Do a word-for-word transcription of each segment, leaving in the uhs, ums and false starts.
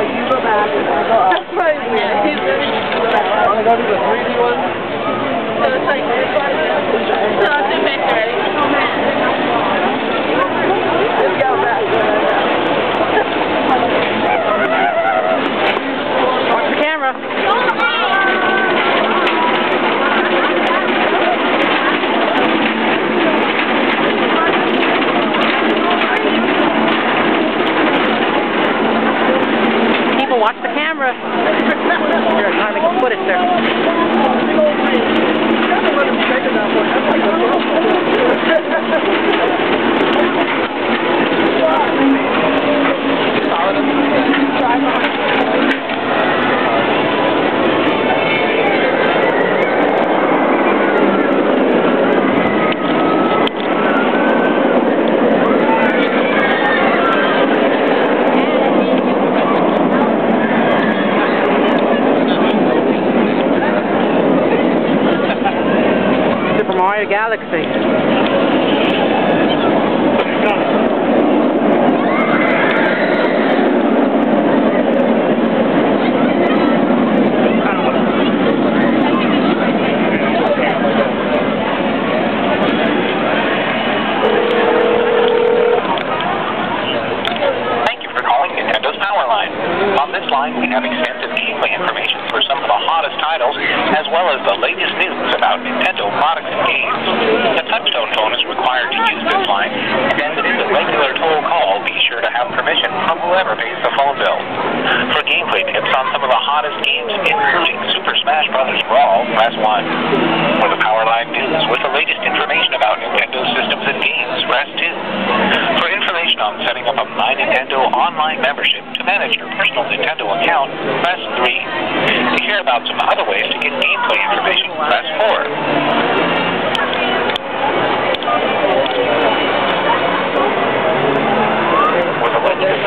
like, you go back and I go up. That's right. Yeah, he's good. Want to go to the three D one? So it's like this one. So I'll do back ready. Let's go back. Watch the camera. People, watch the camera. Here, I'm trying to make a footage there. Super Mario Galaxy. On this line, we have extensive gameplay information for some of the hottest titles, as well as the latest news about Nintendo products and games. The touchtone phone is required to use this line, and it is a regular toll call. Be sure to have permission from whoever pays the phone bill. For gameplay tips on some of the hottest games, including Super Smash Bros. Brawl, press one. For the Powerline news with the latest information about Nintendo systems and games, press two. For information on setting up a My Nintendo online membership to manage your personal Nintendo account, press three. To hear about some other ways to get gameplay information, press four. With a latest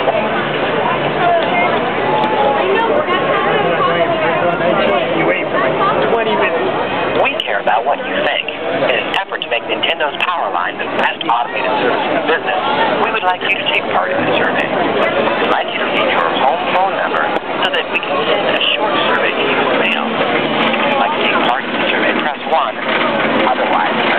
You wait for like twenty minutes. We care about what you think. In an effort to make Nintendo's Powerline the best automated service in the business, we would like you to take part in the survey. We'd like you to leave your home phone number so that we can send a short survey to you in the mail. If you'd like to take part in the survey, press one. Otherwise,